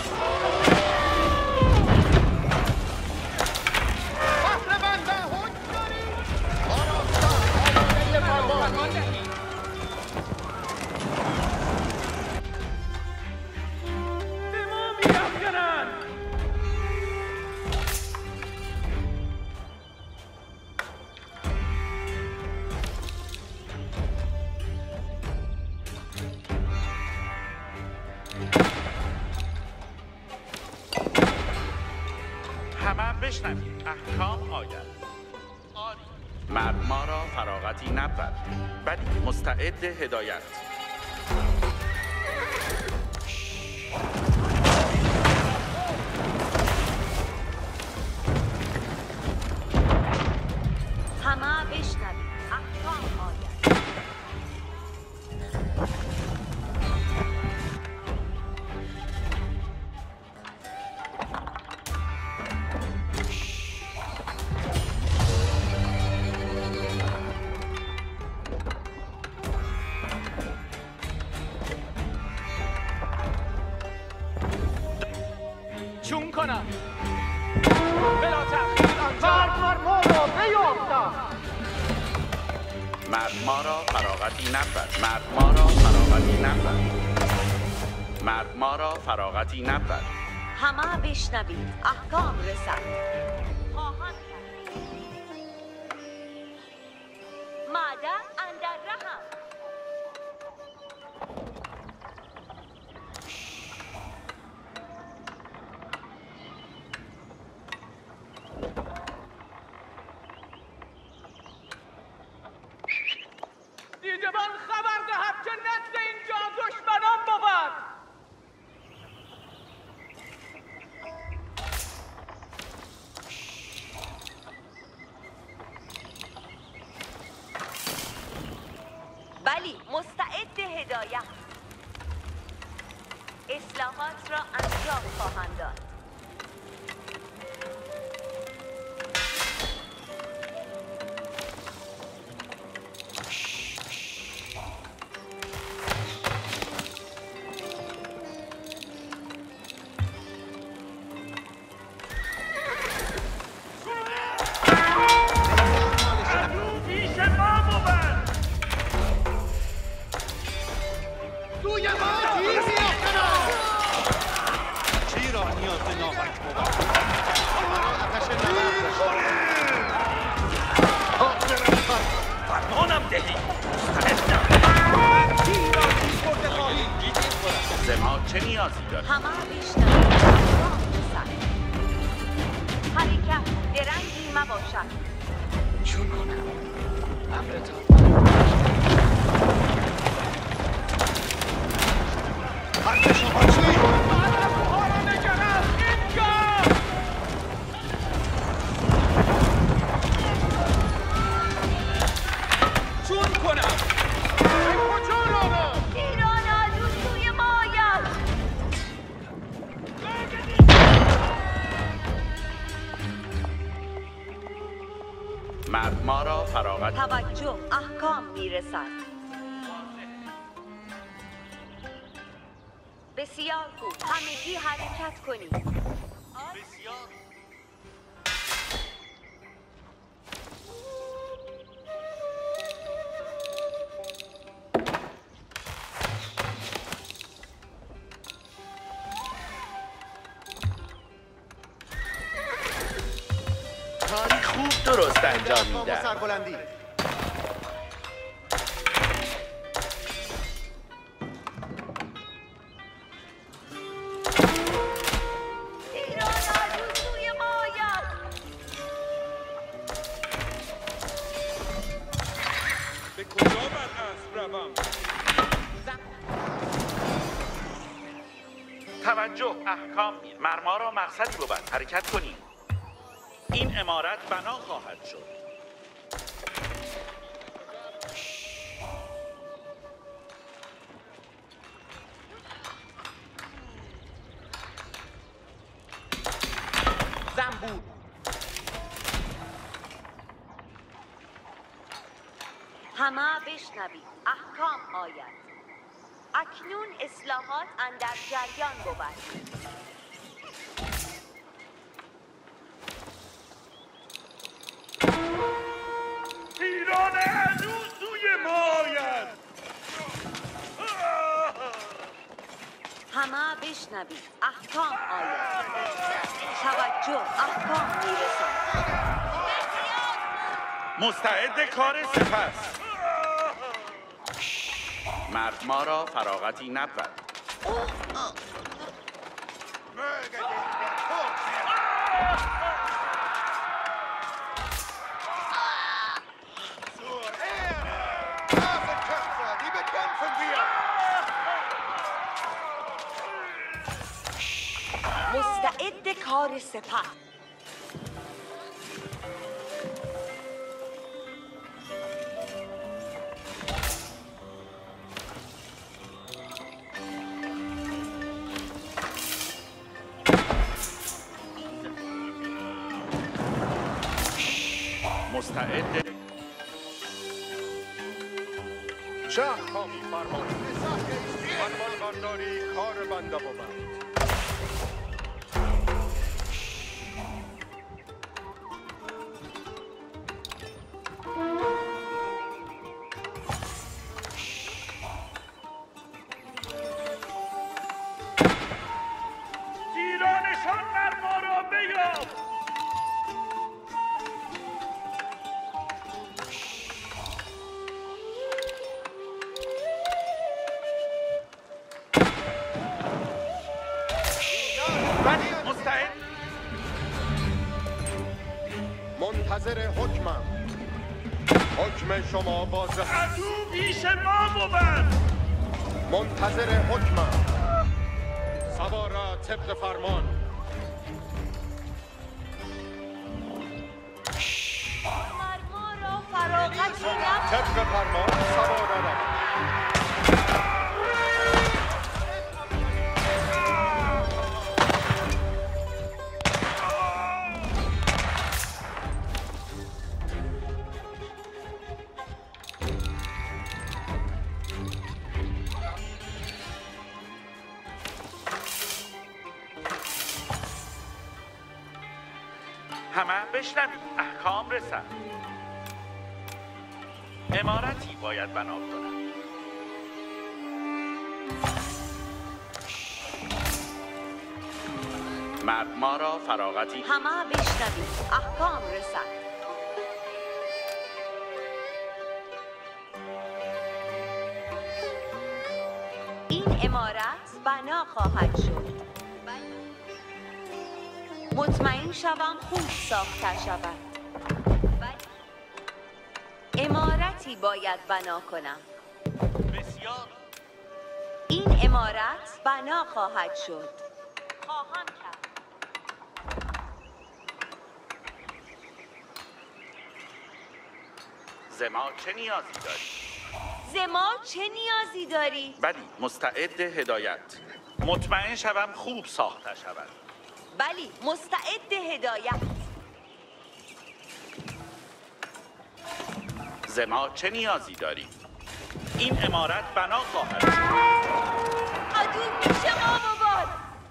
همه بشنوید، احکام آید. مرد ما را فراغتی نبود، ولی مستعد هدایت. همه بشنوید، احکام آید. چون کنم بلا تأخیر آنجا ما را بیافتم. مرد ما را فراغتی نبود، مرد ما را فراغتی نبود، مرد ما را فراغتی نبود. همه بشنوید، احکام رسد. خواهان کرد. ماده اندر رحم. دیدبان خبر دهد که نزد اینجا دشمنان بود. بلی، مستعد هدایت. اصلاحات را انجام خواهند داد. جانم دهی. مستعدم. ز ما چه نیازی داری؟ همه بشنوید احکام رسد. حرکت درنگی مباشد. چون کنم امرتان حرف شما چی؟ چون کنم کجا رانم؟ ایران آلو سوی ما آید. مرد ما را فراغت توجه احکام میرسد. بسیار خوب، همگی حرکت کنید. بسیار کاری خوب درست انجام میدن. سربلندی. ایران آلو سوی ما آید. به کجا بر اسب روم؟ توجه احکام مرما را مقصدی بود. حرکت کنیم. این عمارت بنا خواهد شد. زنبور همه بشنوید احکام آید. اکنون اصلاحات اندر جریان بود. ایران عدو سوی ما آید. همه بشنوید احکام آید. توجه احکام میرسد. مستعد کار سپس. مرد ما را فراغتی نبود. مستعد کار سپه. مستعد شهر کامی فرمان فرمان برداری کار بنده بود. ایرانشان بر ما را بیاب. مستعد منتظر حکمم. حکم شما بازه. عدو پیش ما بود. منتظر حکمم. سواره طبق فرمان. مرما را فراغتی نبود. طبق فرمان سواره روم. همه بشنوید احکام رسد. عمارتی باید بنا کنم. مرد ما را فراغتی همه بشنوید احکام رسد. این عمارت بنا خواهد شد. مطمئن شوم خوب ساخته شود. عمارتی باید بنا کنم. بسیار. این عمارت بنا خواهد شد. خواهم کرد. زما چه نیازی داری؟ زما چه نیازی داری؟ بلی، مستعد هدایت. مطمئن شوم خوب ساخته شود. بلی، مستعد هدایت. زما چه نیازی داری؟ این عمارت بنا خواهد شد. عدو پیش ما بباد.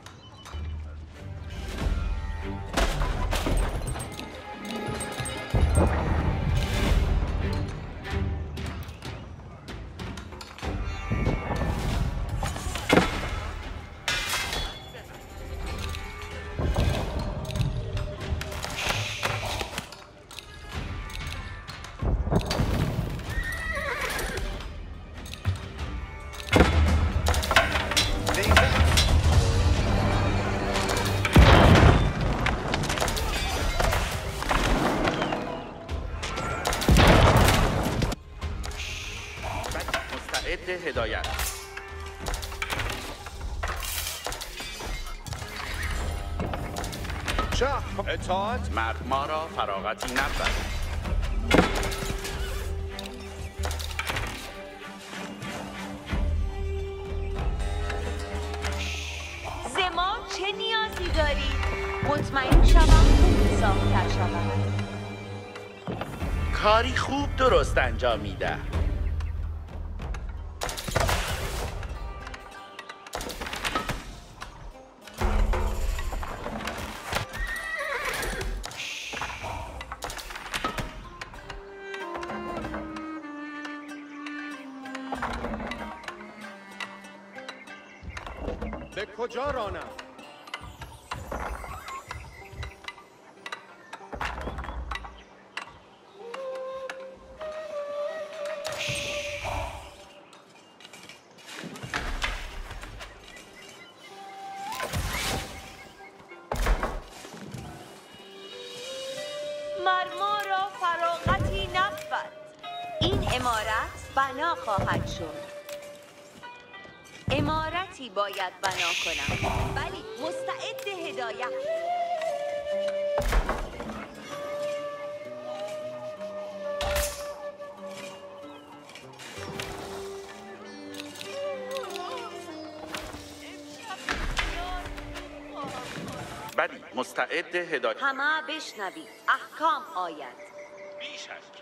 هدایت. شاه اطاعت. مرد ما را فراغتی نبود. زما چه نیازی داری؟ مطمئن شوم خوب ساخته شود. کاری خوب درست انجام میده. به کجا رانم؟ مرما را فراغتی نبود. این عمارت بنا خواهد شد. عمارتی باید بنا کنم. بلی، مستعد هدایت. بلی، مستعد هدایت. همه بشنوید. احکام آید. بیش از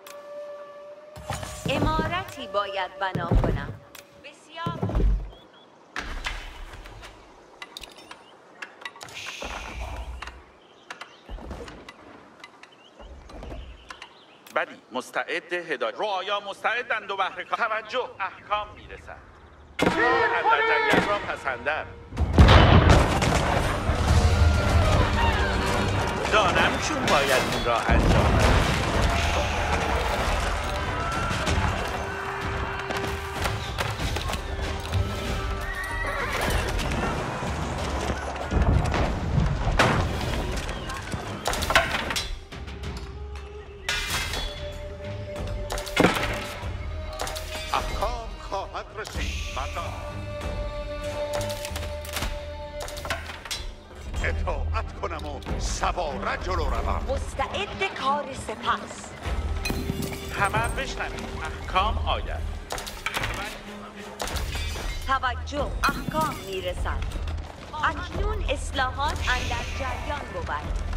عمارتی باید بنا کنم. بسیار. بلی، مستعد هدایت. رعایا مستعدند و بهر کار. توجه، احکام میرسد. اندر جنگل را پسندم. دانم چون باید این را انجام دهم. احکام خواهد رسید مردان. اطاعت کنم و سواره جلو روم. مستعد کار سپس. همه بشنوید، احکام آید. توجه، احکام میرسد. اکنون اصلاحات اندر جریان بود.